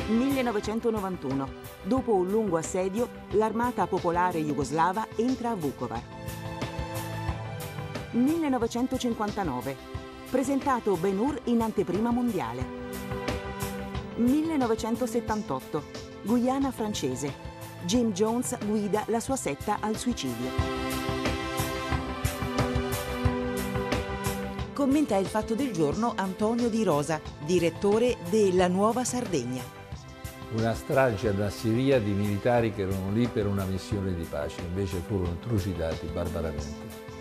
1991. Dopo un lungo assedio, l'Armata Popolare Jugoslava entra a Vukovar. 1959. Presentato Ben-Hur in anteprima mondiale. 1978. Guyana francese. Jim Jones guida la sua setta al suicidio. Commenta il fatto del giorno Antonio Di Rosa, direttore della Nuova Sardegna. Una strage ad Nassiriya di militari che erano lì per una missione di pace, invece furono trucidati barbaramente.